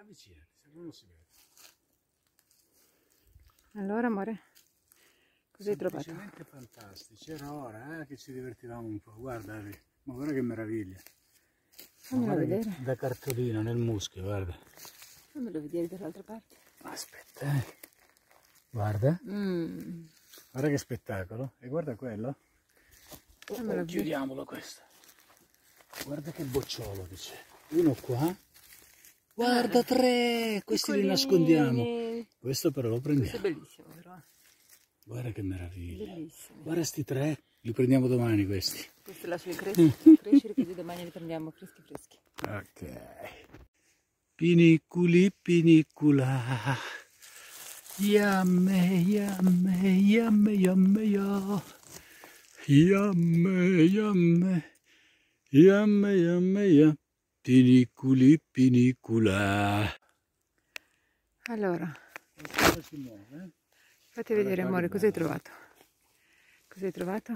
avvicinati, se no non si vede. Allora, amore, cosa hai trovato? Semplicemente fantastici, era ora che ci divertivamo un po', guarda, ma guarda che meraviglia. Fammelo vedere. Da cartolina nel muschio, guarda. Fammelo vedere dall'altra parte. Aspetta, guarda. Guarda che spettacolo. E guarda quello. Chiudiamolo questo. Guarda che bocciolo che c'è. Uno qua. Guarda, 3. Questi li nascondiamo. Questo però lo prendiamo. Questo è bellissimo però. Guarda che meraviglia. Bellissimo. Guarda sti 3. Li prendiamo domani questi. Questo lascio crescere così domani li prendiamo freschi freschi. Ok. Piniculi pinicula. Yamme, yamme, yamme, yamme, ya. Yamme, yamme, yamme, yamme, ya. Piniculi pinicula. Allora, Si muove. fate vedere, amore, cosa hai trovato? Cosa hai trovato?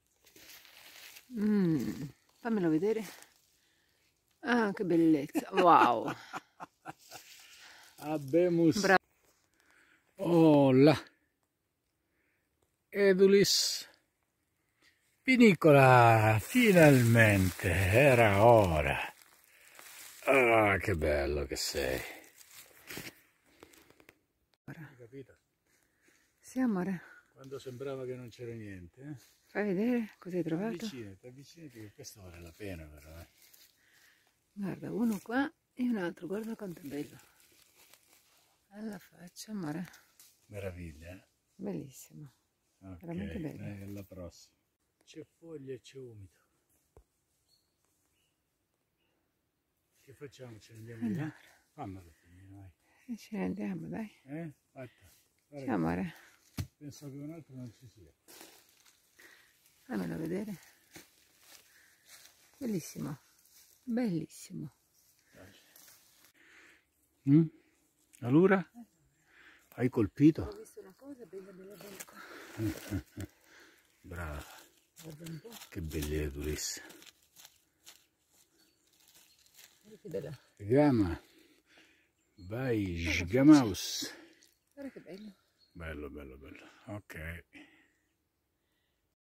Fammelo vedere. Ah, che bellezza! Wow! Abemus. Bravo. Hola. Edulis. Pinicola, finalmente, era ora. Ah, che bello che sei. Hai capito? Sì, amore. Quando sembrava che non c'era niente, Fai vedere cosa hai trovato. avvicinati, che questo vale la pena, però. Guarda, uno qua e un altro, guarda quanto è bello. Alla faccia, amore. Meraviglia, eh? Bellissimo. Ok, Veramente bello. dai, alla prossima. C'è foglia e c'è umido. Che facciamo? Ce ne andiamo di là? Fammelo, vai. E ce ne andiamo, dai. Aspetta. Sì, amore. Penso che un altro non ci sia. Fammelo vedere. Bellissimo. Bellissimo. Allora? Hai colpito? Ho visto una cosa bella, bella, bella qua. Brava. Guarda un po'. Che bella Edulis. Guarda che bella. Gama. Vai, sgamaus. Guarda che bello. Bello, bello, bello. Ok.